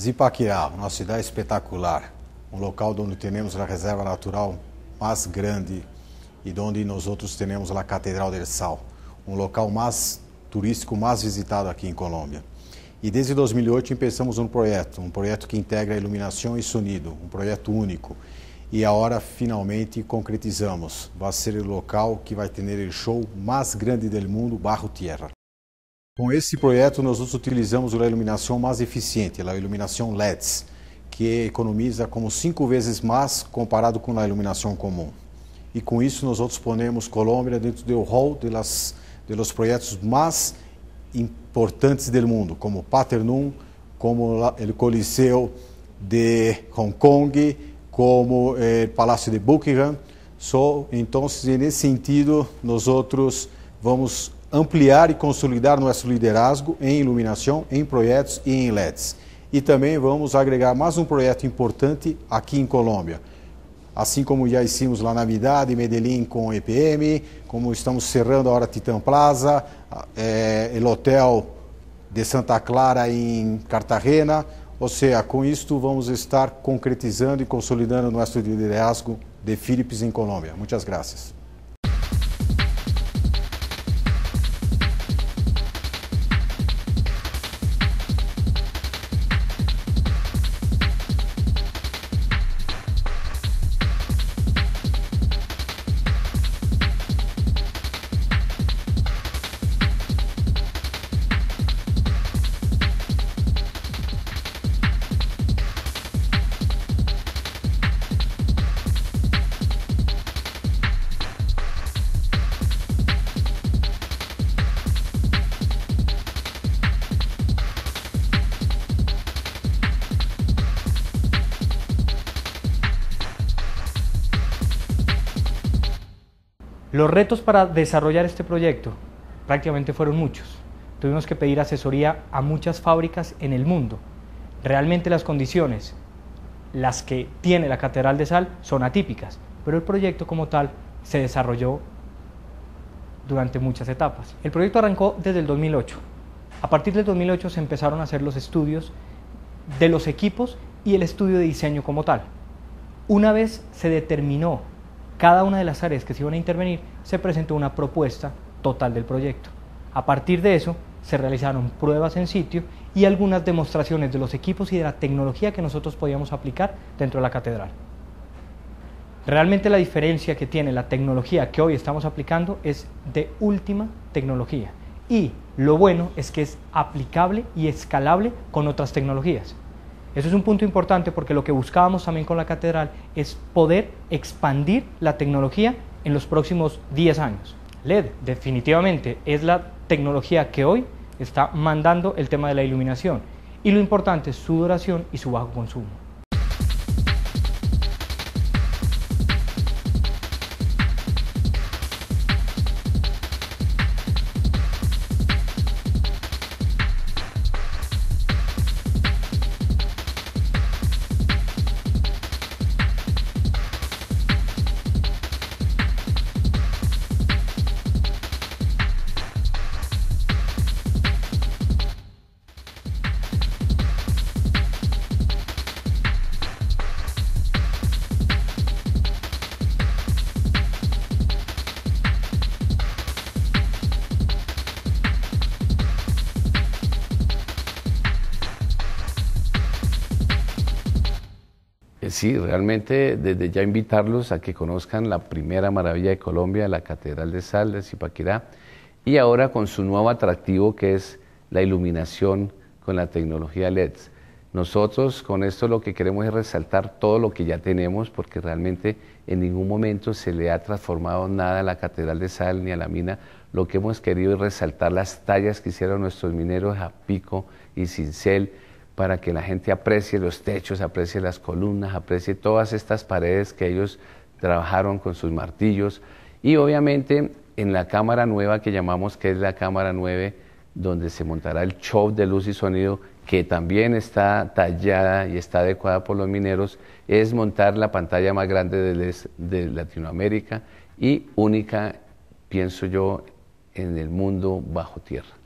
Zipaquirá, uma cidade espetacular, um local onde temos a reserva natural mais grande e onde nós outros temos a Catedral del Sal, um local mais turístico, mais visitado aqui em Colômbia. E desde 2008 começamos um projeto que integra iluminação e sonido, um projeto único. E agora finalmente concretizamos. Vai ser o local que vai ter o show mais grande do mundo, Bajo Tierra. Com esse projeto nós utilizamos a iluminação mais eficiente, a iluminação LEDs, que economiza como 5 vezes mais comparado com a iluminação comum. E com isso nós ponemos Colômbia dentro do hall de los projetos mais importantes do mundo, como Paternum, como o Coliseu de Hong Kong, como o Palácio de Buckingham. Então, nesse sentido, nós vamos ampliar e consolidar nosso liderazgo em iluminação, em projetos e em LEDs. E também vamos agregar mais um projeto importante aqui em Colômbia. Assim como já hicimos lá na Navidad em Medellín com EPM, como estamos cerrando agora Titã Plaza, o Hotel de Santa Clara em Cartagena. Ou seja, com isto vamos estar concretizando e consolidando nosso liderazgo de Philips em Colômbia. Muitas graças. Los retos para desarrollar este proyecto prácticamente fueron muchos. Tuvimos que pedir asesoría a muchas fábricas en el mundo. Realmente las condiciones, las que tiene la Catedral de Sal, son atípicas, pero el proyecto como tal se desarrolló durante muchas etapas. El proyecto arrancó desde el 2008. A partir del 2008 se empezaron a hacer los estudios de los equipos y el estudio de diseño como tal. Una vez se determinó cada una de las áreas que se iban a intervenir, se presentó una propuesta total del proyecto. A partir de eso, se realizaron pruebas en sitio y algunas demostraciones de los equipos y de la tecnología que nosotros podíamos aplicar dentro de la catedral. Realmente la diferencia que tiene la tecnología que hoy estamos aplicando es de última tecnología. Y lo bueno es que es aplicable y escalable con otras tecnologías. Eso es un punto importante porque lo que buscábamos también con la catedral es poder expandir la tecnología en los próximos 10 años. LED definitivamente es la tecnología que hoy está mandando el tema de la iluminación y lo importante es su duración y su bajo consumo. Sí, realmente desde ya invitarlos a que conozcan la primera maravilla de Colombia, la Catedral de Sal de Zipaquirá, y ahora con su nuevo atractivo que es la iluminación con la tecnología LEDs. Nosotros con esto lo que queremos es resaltar todo lo que ya tenemos, porque realmente en ningún momento se le ha transformado nada a la Catedral de Sal ni a la mina. Lo que hemos querido es resaltar las tallas que hicieron nuestros mineros a pico y cincel, para que la gente aprecie los techos, aprecie las columnas, aprecie todas estas paredes que ellos trabajaron con sus martillos. Y obviamente en la cámara nueva que llamamos, que es la cámara 9, donde se montará el show de luz y sonido, que también está tallada y está adecuada por los mineros, es montar la pantalla más grande de Latinoamérica y única, pienso yo, en el mundo bajo tierra.